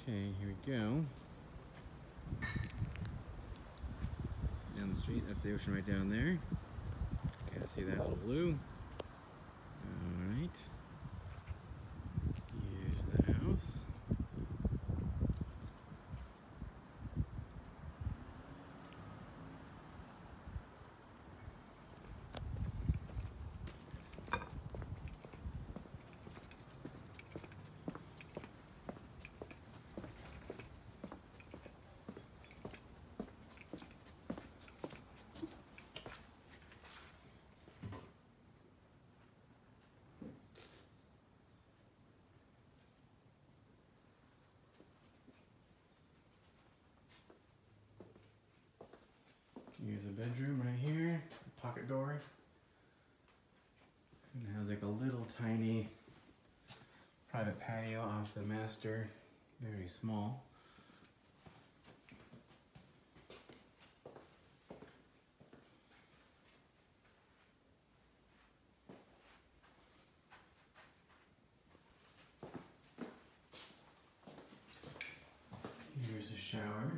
Okay, here we go. Down the street, that's the ocean right down there. Okay, see that little blue? Alright. Here's the house. Here's a bedroom right here, a pocket door. And it has like a little tiny private patio off the master, very small. Here's a shower.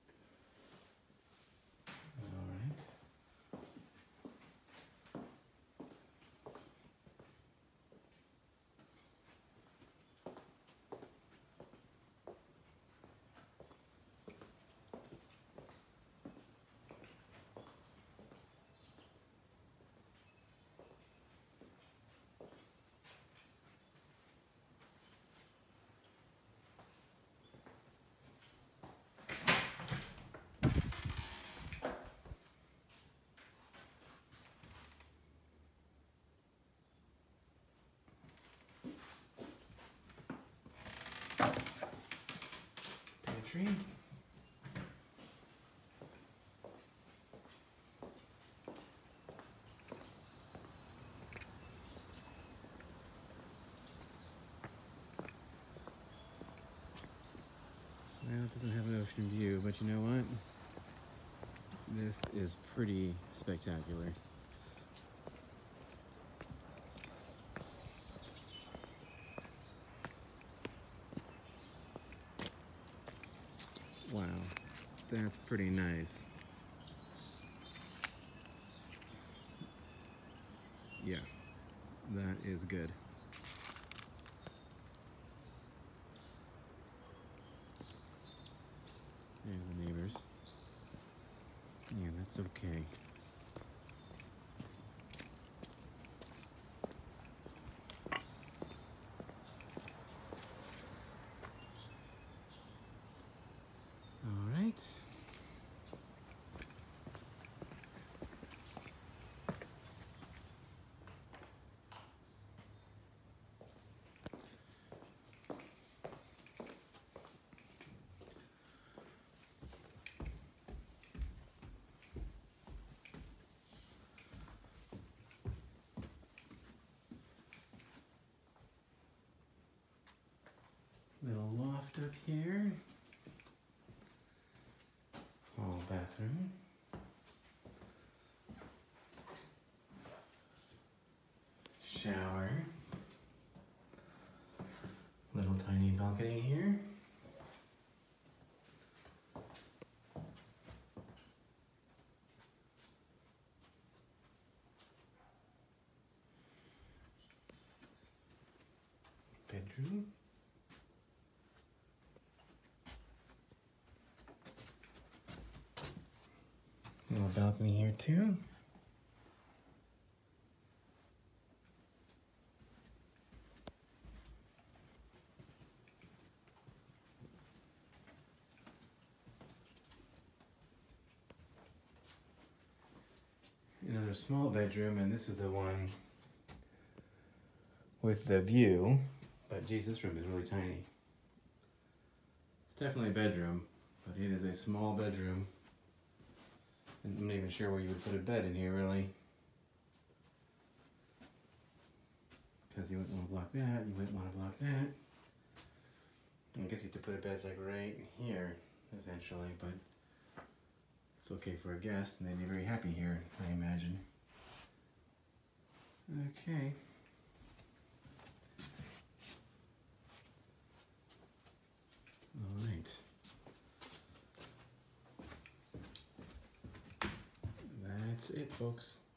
Pantry. Well, it doesn't have an ocean view, but you know what? This is pretty spectacular. Wow, that's pretty nice. Yeah, that is good. There's the neighbors. Yeah, that's okay. All right. Little loft up here. Hall bathroom. Shower. Little tiny balcony here. Bedroom. Little balcony here too. Another small bedroom, and this is the one with the view, but geez, this room is really tiny. It's definitely a bedroom, but it is a small bedroom. And I'm not even sure where you would put a bed in here, really. Because you wouldn't want to block that, you wouldn't want to block that. I guess you have to put a bed like right here, essentially, but it's okay for a guest, and they'd be very happy here, I imagine. Okay. All right. it, folks.